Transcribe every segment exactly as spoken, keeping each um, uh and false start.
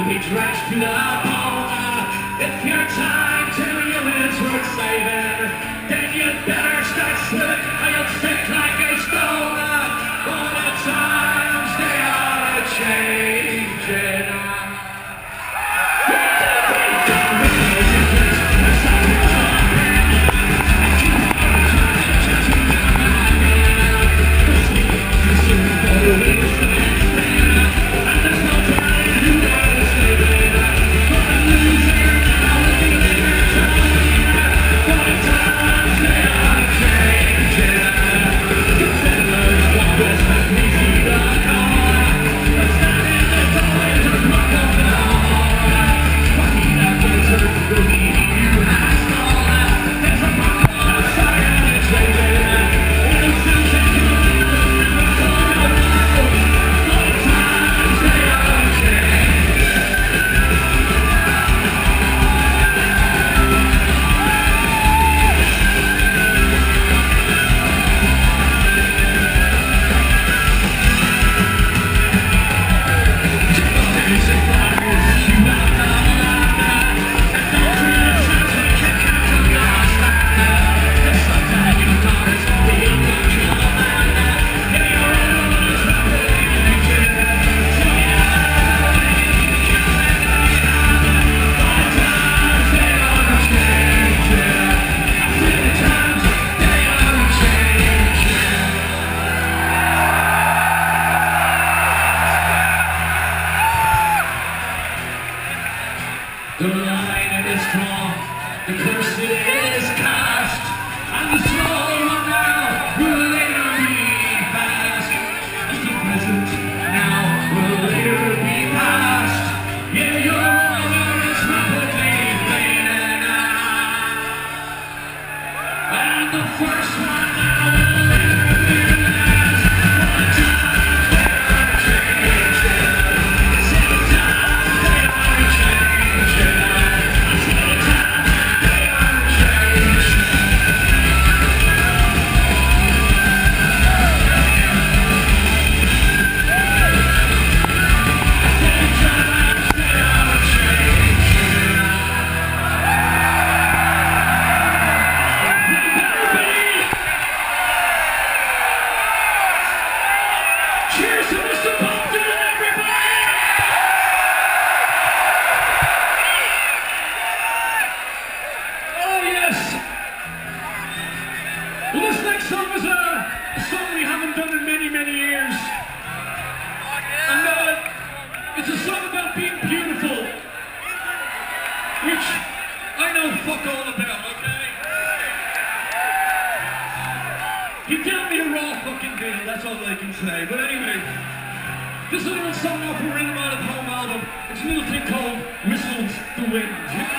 be drenched to the bone. If your time to you is worth saving, then you better start slipping or you'll stick like a stone. All the times they are changing. The line is drawn, the curse is cast, and the slow one now will later be fast, as the present now will later be past. Yeah, your order is rapidly fading, and the first one now will later be last. One time they are changing, seven times they are changing. Well, this next song is a, a song we haven't done in many, many years. And uh, it's a song about being beautiful, which I know fuck all about, okay? You dealt me a raw fucking deal, that's all I can say. But anyway, this is a little song off a Rhythm Out of Home album. It's a little thing called Whistles the Wind.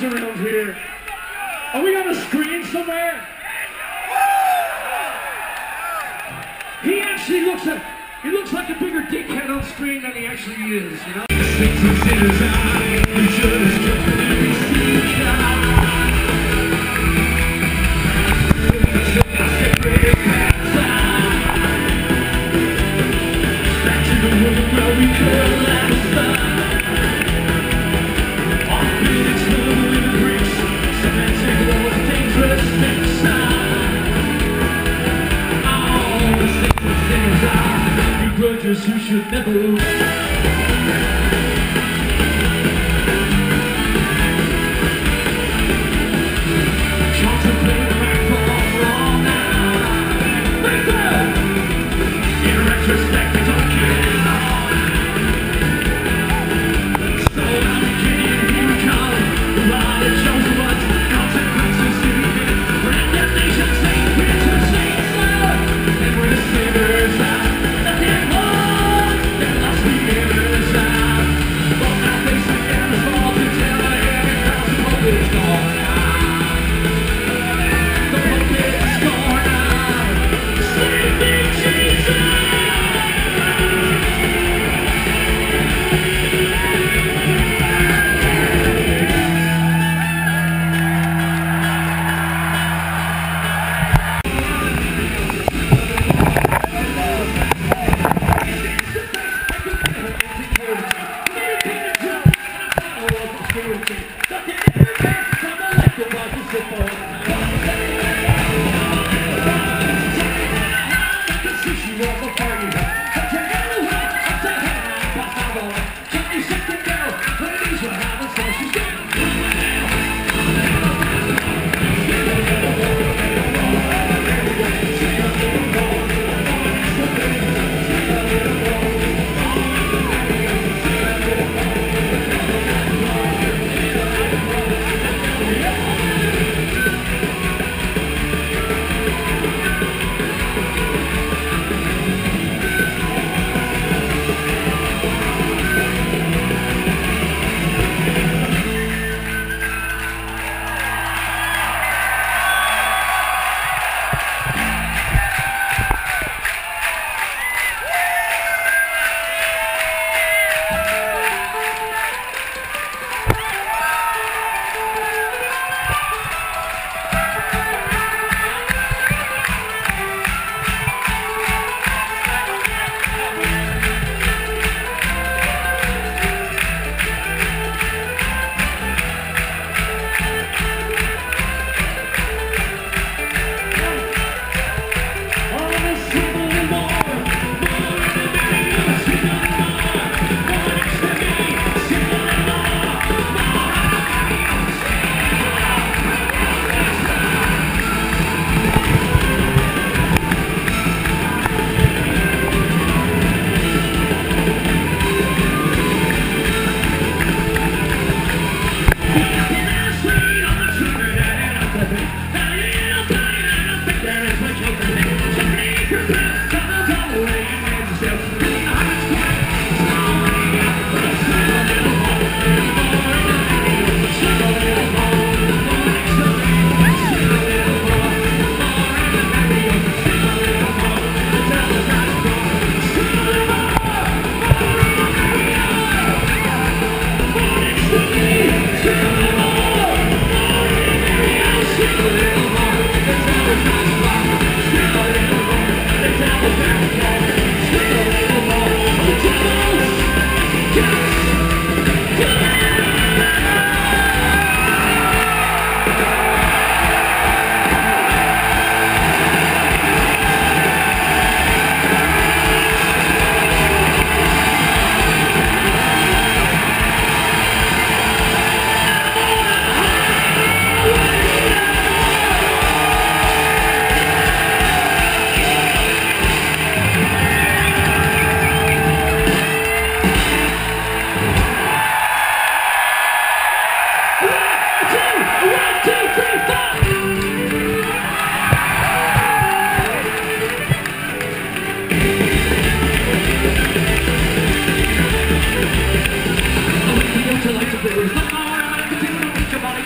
guys around here. Are we on a screen somewhere? He actually looks like he looks like a bigger dickhead on screen than he actually is, you know? Six and sinners eye, you should have struck at every seed back to the world where we curl at the sun. All the buildings full of bricks, cementing those dangerous things. All the six and sinners eye, begrudgers who should never lose.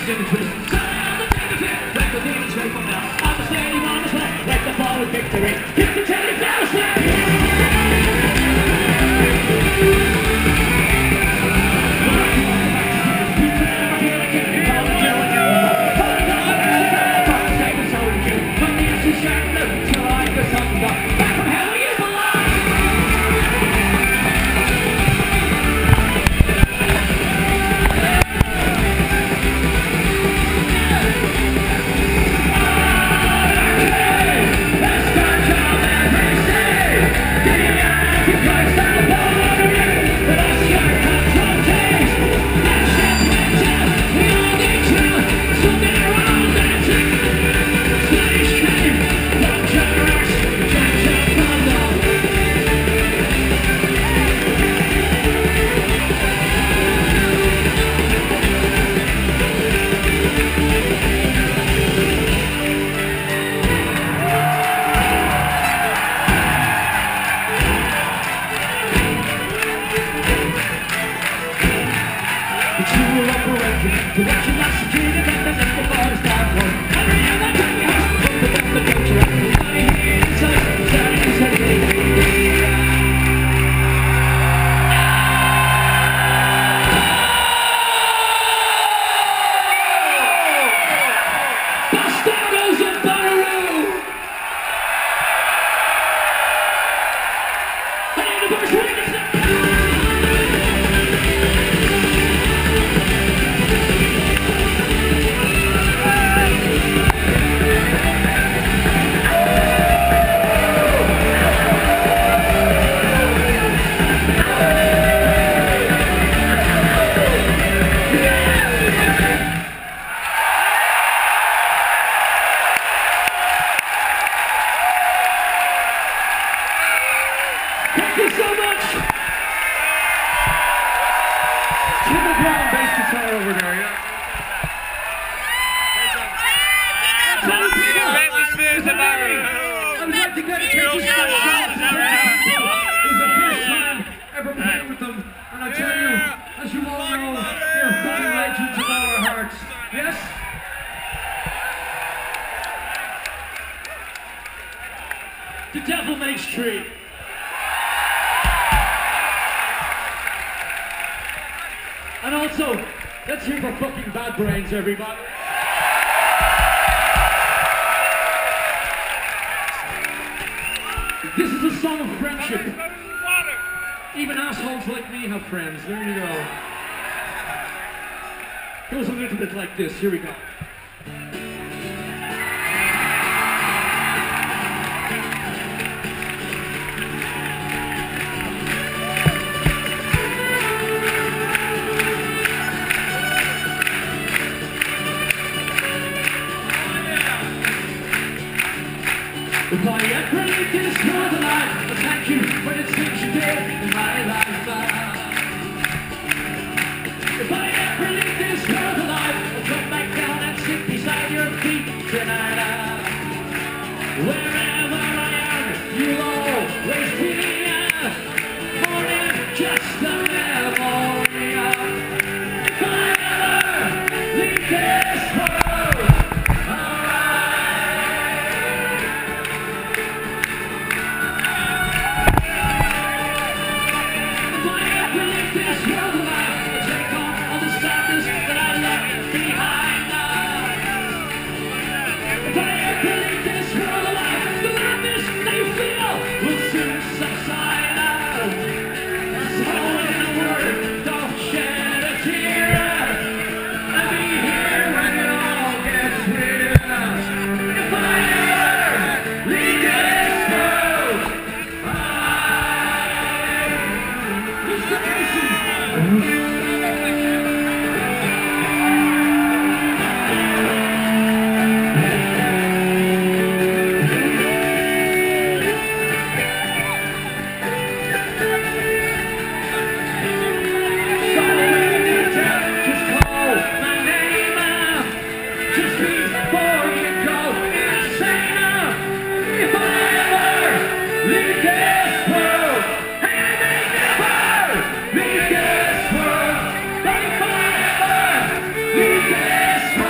in the twist. Sound the benefit, let the demons wait from now. I'm a slave on his way, let the fall of victory. Get the telly down, direction that's security, and the next before the start was. And the young and tiny house, from the back of the culture, and the money here inside, inside, inside, inside. Bastardos of Bonnaroo! And in the first ring, it's the... Thank you so much! Triple Brown bass guitar over there, yeah? I would like to dedicate this song to It was the first time ever playing with them, and I tell you, as you all know, they're fucking legends of our hearts. Yes? The devil makes tree. And also, let's hear for fucking Bad Brains, everybody. This is a song of friendship. Even assholes like me have friends. There you go. Goes a little bit like this. Here we go. If I ever leave this world alive, I thank you for the things you did in my life. If I ever leave this world alive, I'll come back down and sit beside your feet tonight. Wherever I am, you'll always be more than just a memory. If I ever leave this world Leave this world.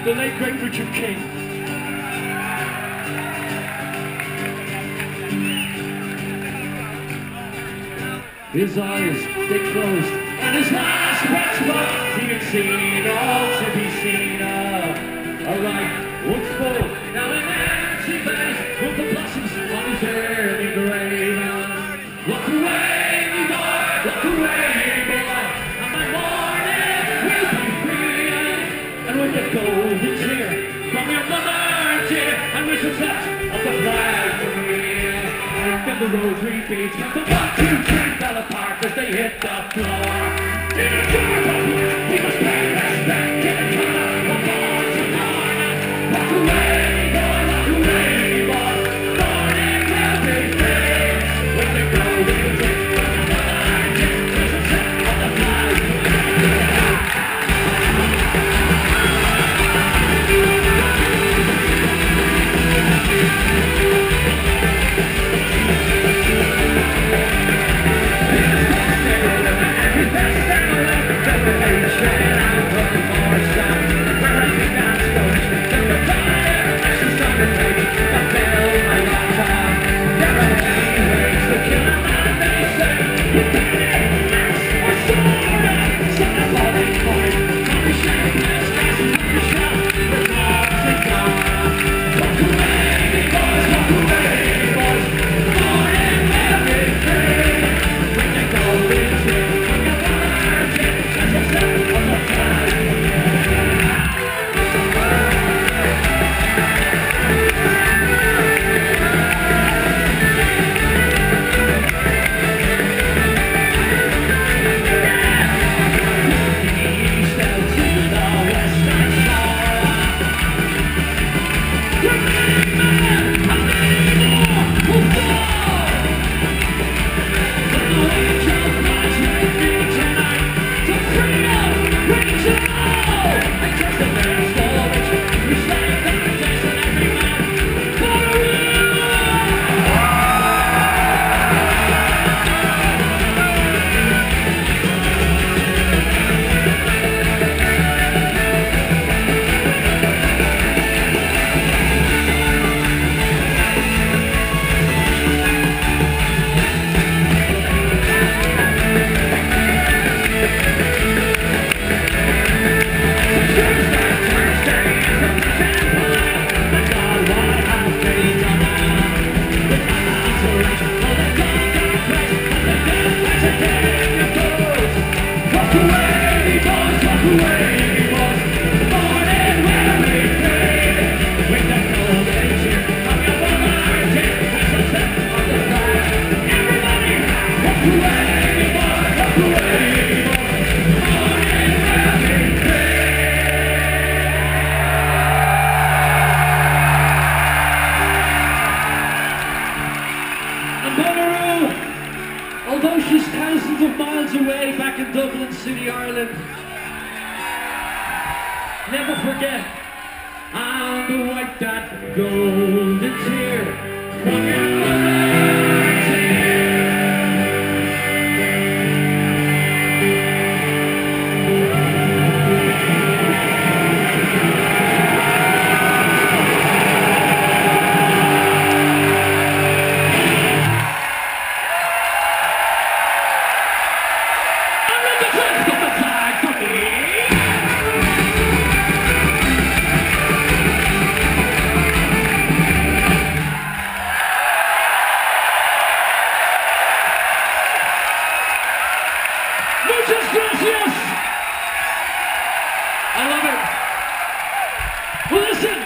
the late great Richard King. His eyes, they closed, and his last breath was he'd seen all to be seen. Uh, a light once full, now an empty vase with the blossoms on his early grave. Walk away, me boy, walk away, boy, and my morning will be free. And when the golden tear from your mother dear, and with the touch of the flag for me, then the rosary beads from the one, two, three fell apart as they hit the floor. In a jar, he must pay respect to the color of born to born. Walk away, boy, walk away, boy, morning will be free. When the golden tear from your mother dear, with the touch of the flag for me. Although she's thousands of miles away back in Dublin City, Ireland, never forget, I'm the wipe that golden tear from your mother's tear. I love it. Well, listen,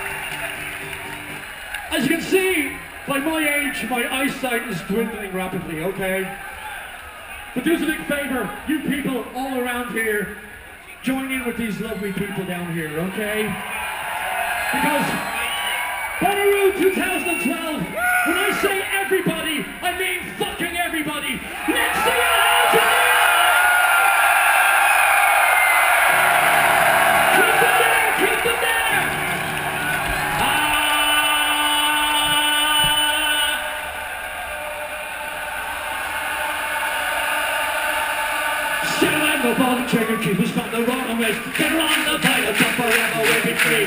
as you can see, by my age, my eyesight is dwindling rapidly, okay? But do us a big favor, you people all around here, join in with these lovely people down here, okay? Because Bonnaroo twenty twelve, when I say everybody, I mean fucking everybody. Let's see it out tonight! The ball and trigger keep us from the wrong ways. Get on the fight, jump forever, we'll be free.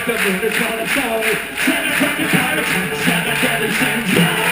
the moon is gonna show. Seven fucking pirates, seven deadly sins.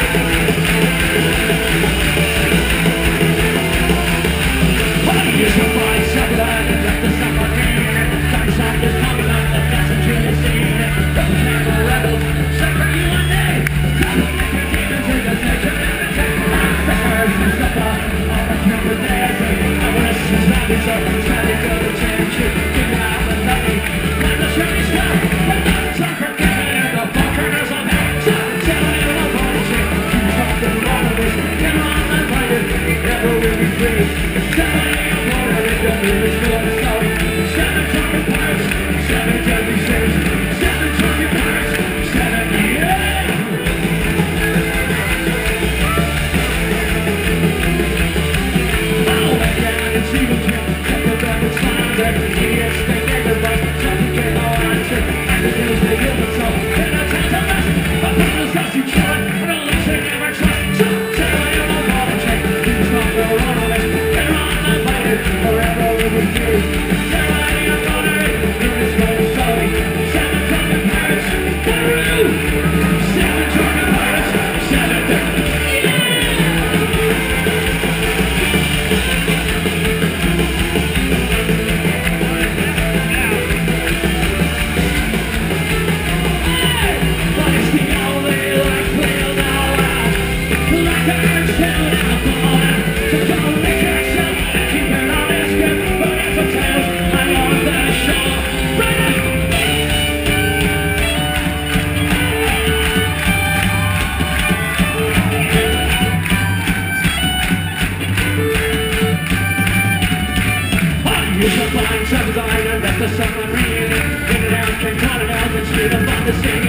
Here's the fight, seven and let the submarine. Time song is coming up, the passenger is seen. Double tangle rebels, separate you and me. Double naked demons in the nature and the tech. Stars and stuff up, all the number there. I wanna see zombies up, try to go to change it. Give it out with nothing, let the shiny stuff. But not unforgiven and the bunkers on that. So, telling you the bullshit. Keep talking all of this, get on the fighter. Never will be free. Seven the moon is gonna show. Seven drunken pirates, seven deadly sins. Seven drunken pirates, seven yeah. Oh, went down and see the trip. Kept the records founded. Idiots, they gave the bus. Something came on our trip. And the news they give us all. And I take the rest. But people's got you killing. And I'll let you never trust. So, tell you the water check. You stop the run of it. They're on the fighter. Forever we will do. Seven up on it. Moon is gonna show. Seven drunken pirates. Bonaroo. Seven drunken pirates. Seven deadly. Here's a fine submarine and let the submarine in and out, can turn it out and straight up on the scene.